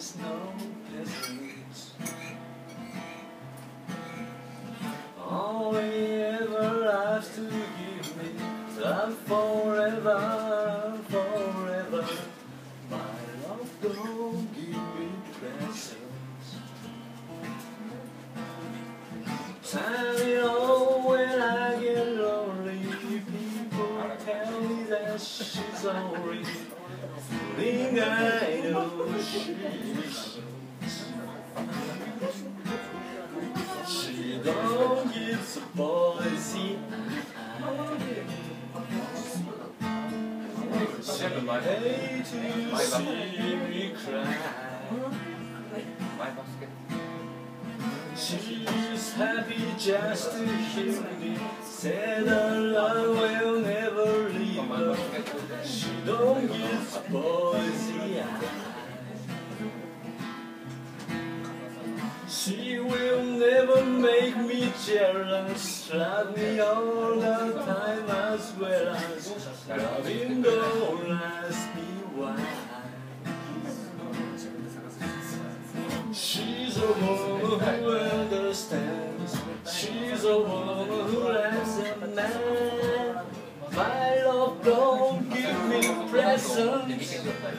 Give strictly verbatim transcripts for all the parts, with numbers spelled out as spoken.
she's no peasant. All he ever has to give me love forever, forever. My love don't give me presents. Time it all when I get lonely. People tell me that she's sorry. Fooling, I know she isn't. She don't give the boys the eye. She hate to see me cry. She's happy just to hear me say that love will never leave her. She don't give the boys the eye. She will never make me jealous. Love me all the time as well as loving don't ask me why. She's a woman who understands. She's a woman who loves a man. My love don't give me presents.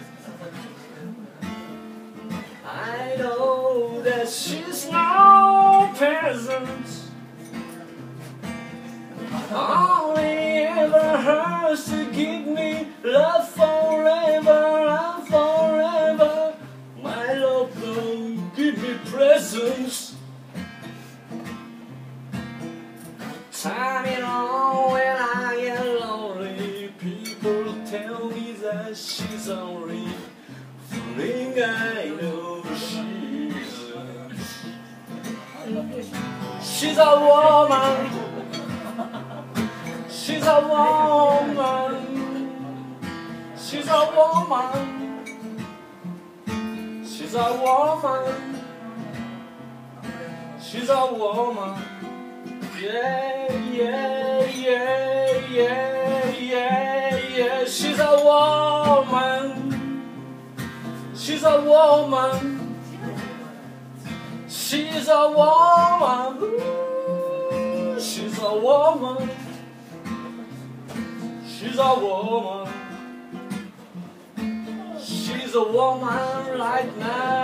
I know that she's no peasant. Only ever hers to give me love forever and forever. My love don't give me presents. Time it on when I get lonely. People tell me that she's only fooling. I know she isn't. She's a woman. She's a woman. She's a woman. She's a woman. She's a woman. Yeah, yeah, yeah, yeah, yeah, yeah. She's a woman. She's a woman. She's a woman. Ooh, she's a woman. She's a woman. She's a woman right now.